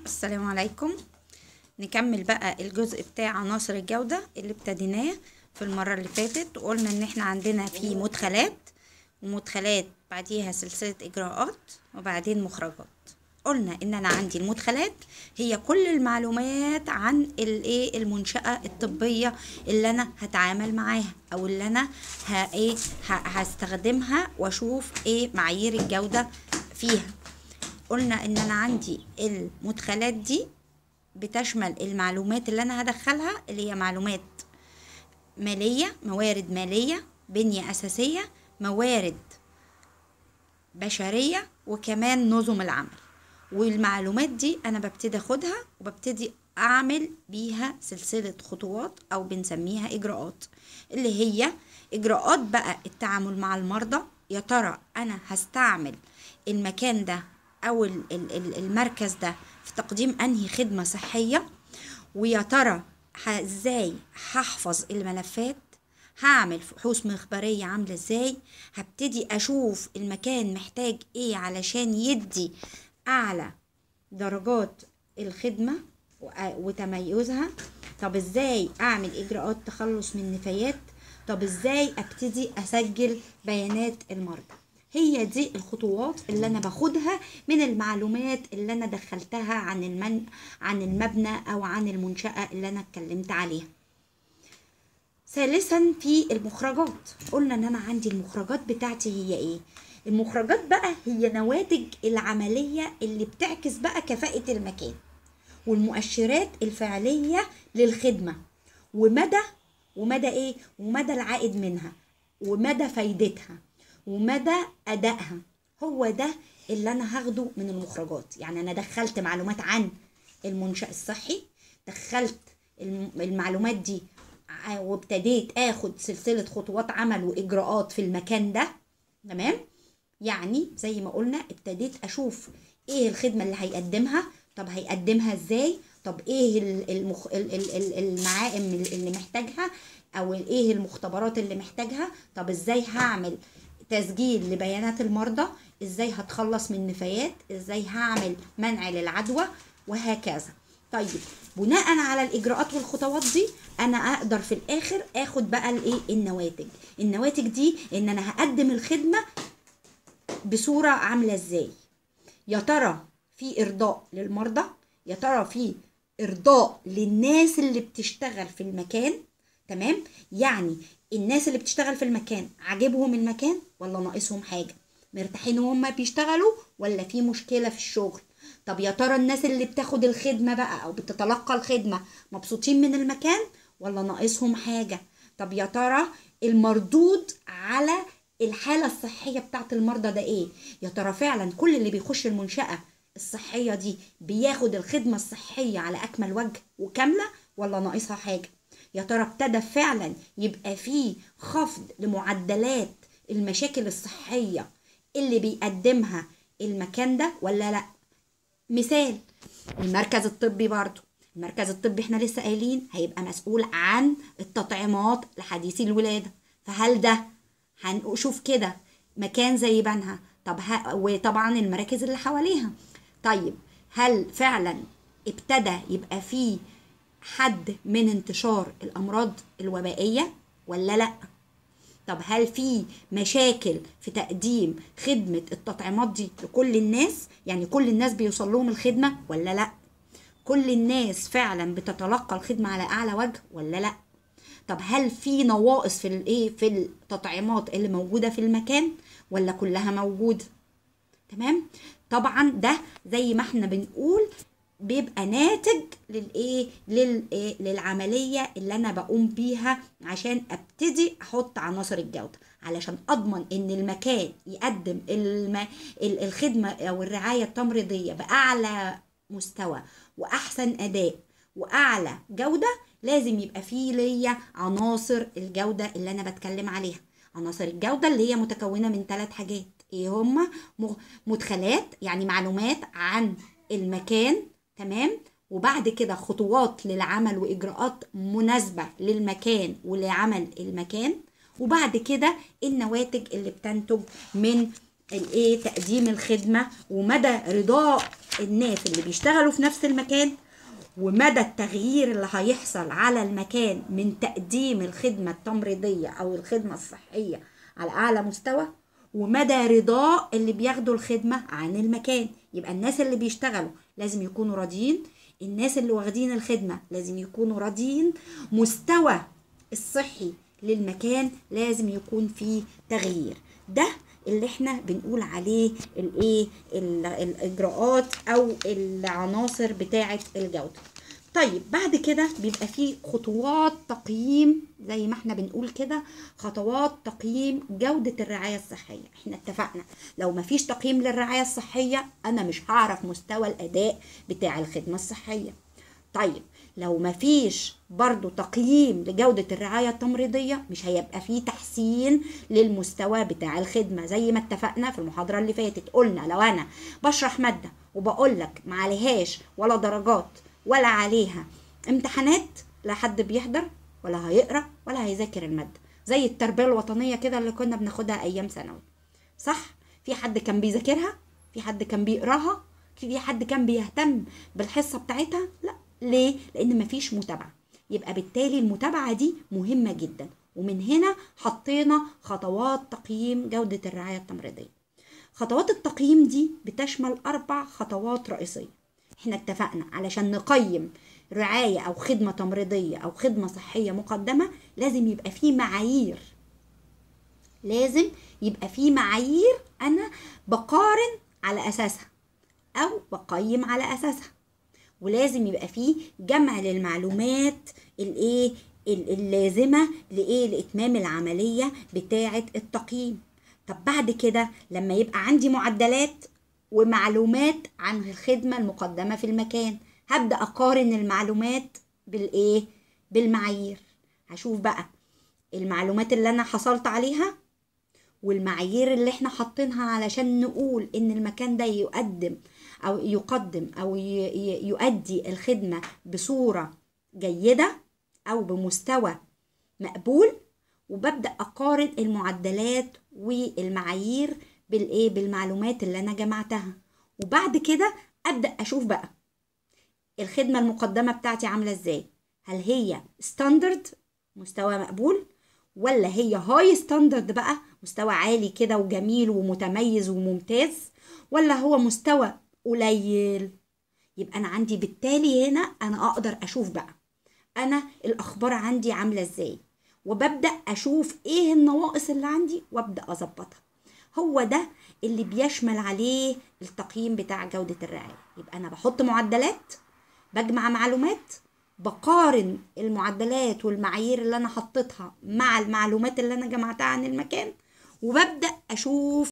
السلام عليكم. نكمل بقى الجزء بتاع عناصر الجودة اللي ابتديناه في المرة اللي فاتت، وقلنا ان احنا عندنا في مدخلات ومدخلات بعديها سلسلة اجراءات وبعدين مخرجات. قلنا ان انا عندي المدخلات هي كل المعلومات عن المنشأة الطبية اللي انا هتعامل معاها او اللي انا هستخدمها واشوف ايه معايير الجودة فيها. قلنا ان انا عندي المدخلات دي بتشمل المعلومات اللي انا هدخلها، اللي هي معلومات مالية، موارد مالية، بنية اساسية، موارد بشرية، وكمان نظم العمل. والمعلومات دي انا ببتدي اخدها وببتدي اعمل بيها سلسلة خطوات او بنسميها اجراءات، اللي هي اجراءات بقى التعامل مع المرضى. يا ترى انا هستعمل المكان ده او المركز ده في تقديم انهي خدمة صحية، ويا ترى ازاي هحفظ الملفات، هعمل فحوص مخبرية عاملة ازاي، هبتدي اشوف المكان محتاج ايه علشان يدي اعلى درجات الخدمة وتميزها. طب ازاي اعمل اجراءات تخلص من النفايات، طب ازاي ابتدي اسجل بيانات المرضى. هي دي الخطوات اللي انا باخدها من المعلومات اللي انا دخلتها عن المبنى او عن المنشأة اللي انا اتكلمت عليها. ثالثا في المخرجات، قلنا ان انا عندي المخرجات بتاعتي هي ايه. المخرجات بقى هي نواتج العملية اللي بتعكس بقى كفاءة المكان والمؤشرات الفعلية للخدمة ومدى العائد منها ومدى فايدتها ومدى أدائها. هو ده اللي أنا هاخده من المخرجات. يعني أنا دخلت معلومات عن المنشأ الصحي، دخلت المعلومات دي وابتديت اخد سلسلة خطوات عمل واجراءات في المكان ده. تمام، يعني زي ما قلنا ابتديت اشوف ايه الخدمة اللي هيقدمها، طب هيقدمها ازاي، طب ايه المعائم اللي محتاجها او ايه المختبرات اللي محتاجها، طب ازاي هعمل تسجيل لبيانات المرضى، ازاي هتخلص من النفايات، ازاي هعمل منع للعدوى، وهكذا. طيب بناء على الاجراءات والخطوات دي انا اقدر في الاخر اخد بقى النواتج دي ان انا هقدم الخدمة بصورة عاملة ازاي. يا ترى في ارضاء للمرضى، يا ترى في ارضاء للناس اللي بتشتغل في المكان. تمام، يعني الناس اللي بتشتغل في المكان عاجبهم المكان ولا ناقصهم حاجة، مرتاحين وهم بيشتغلوا ولا في مشكلة في الشغل. طب يا ترى الناس اللي بتاخد الخدمة بقى او بتتلقى الخدمة مبسوطين من المكان ولا ناقصهم حاجة. طب يا ترى المردود على الحالة الصحية بتاعت المرضى ده ايه، يا ترى فعلا كل اللي بيخش المنشأة الصحية دي بياخد الخدمة الصحية على أكمل وجه وكاملة ولا ناقصها حاجة. يا ترى ابتدى فعلا يبقى فيه خفض لمعدلات المشاكل الصحية اللي بيقدمها المكان ده ولا لا. مثال المركز الطبي، برضو المركز الطبي احنا لسه قايلين هيبقى مسؤول عن التطعيمات لحديثي الولادة، فهل ده هنشوف كده مكان زي بنها؟ طب وطبعا المراكز اللي حواليها. طيب هل فعلا ابتدى يبقى فيه حد من انتشار الأمراض الوبائية ولا لا؟ طب هل في مشاكل في تقديم خدمة التطعيمات دي لكل الناس، يعني كل الناس بيوصل لهم الخدمة ولا لا؟ كل الناس فعلا بتتلقى الخدمة على أعلى وجه ولا لا؟ طب هل في نواقص في التطعيمات اللي موجودة في المكان ولا كلها موجودة؟ تمام، طبعا ده زي ما احنا بنقول بيبقى ناتج للعملية اللي انا بقوم بيها عشان ابتدي احط عناصر الجودة، علشان اضمن ان المكان يقدم الخدمة او الرعاية التمريضية باعلى مستوى واحسن اداء واعلى جودة. لازم يبقى فيه ليا عناصر الجودة اللي انا بتكلم عليها. عناصر الجودة اللي هي متكونة من 3 حاجات، ايه هما؟ مدخلات يعني معلومات عن المكان، تمام، وبعد كده خطوات للعمل واجراءات مناسبة للمكان ولعمل المكان، وبعد كده النواتج اللي بتنتج من الايه تقديم الخدمة، ومدى رضاء الناس اللي بيشتغلوا في نفس المكان، ومدى التغيير اللي هيحصل على المكان من تقديم الخدمة التمريضية أو الخدمة الصحية على أعلى مستوى، ومدى رضاء اللي بياخدوا الخدمة عن المكان. يبقى الناس اللي بيشتغلوا لازم يكونوا راضيين، الناس اللي واخدين الخدمة لازم يكونوا راضيين، مستوى الصحي للمكان لازم يكون فيه تغيير. ده اللي احنا بنقول عليه الايه الاجراءات او العناصر بتاعه الجوده. طيب بعد كده بيبقى فيه خطوات تقييم، زي ما احنا بنقول كده خطوات تقييم جودة الرعاية الصحية. احنا اتفقنا لو مفيش تقييم للرعاية الصحية انا مش هعرف مستوى الاداء بتاع الخدمة الصحية. طيب لو مفيش برضو تقييم لجودة الرعاية التمريضية مش هيبقى فيه تحسين للمستوى بتاع الخدمة. زي ما اتفقنا في المحاضرة اللي فاتت قلنا لو انا بشرح مادة وبقولك معليهاش ولا درجات ولا عليها امتحانات، لا حد بيحضر ولا هيقرأ ولا هيذاكر المادة. زي التربية الوطنية كده اللي كنا بناخدها ايام ثانوي، صح؟ في حد كان بيذاكرها؟ في حد كان بيقراها؟ في حد كان بيهتم بالحصة بتاعتها؟ لا. ليه؟ لان مفيش متابعة. يبقى بالتالي المتابعة دي مهمة جدا، ومن هنا حطينا خطوات تقييم جودة الرعاية التمريضية. خطوات التقييم دي بتشمل 4 خطوات رئيسية. احنا اتفقنا علشان نقيم رعاية او خدمة تمريضية او خدمة صحية مقدمة لازم يبقى فيه معايير، لازم يبقى فيه معايير انا بقارن على اساسها او بقيم على اساسها، ولازم يبقى فيه جمع للمعلومات الايه اللازمة لاتمام العملية بتاعة التقييم. طب بعد كده لما يبقى عندي معدلات ومعلومات عن الخدمة المقدمة في المكان، هبدأ أقارن المعلومات بالمعايير. هشوف بقى المعلومات اللي أنا حصلت عليها والمعايير اللي احنا حاطينها علشان نقول ان المكان ده يقدم او يؤدي الخدمة بصورة جيدة او بمستوى مقبول. وببدأ اقارن المعدلات والمعايير بالمعلومات اللي انا جمعتها. وبعد كده ابدأ اشوف بقى الخدمة المقدمة بتاعتي عاملة ازاي، هل هي ستاندرد مستوى مقبول، ولا هي هاي ستاندرد بقى مستوى عالي كده وجميل ومتميز وممتاز، ولا هو مستوى قليل. يبقى انا عندي بالتالي هنا انا اقدر اشوف بقى انا الاخبار عندي عاملة ازاي، وببدأ اشوف ايه النواقص اللي عندي وابدأ اظبطها. هو ده اللي بيشمل عليه التقييم بتاع جودة الرعاية. يبقى انا بحط معدلات، بجمع معلومات، بقارن المعدلات والمعايير اللي انا حطيتها مع المعلومات اللي انا جمعتها عن المكان، وببدأ اشوف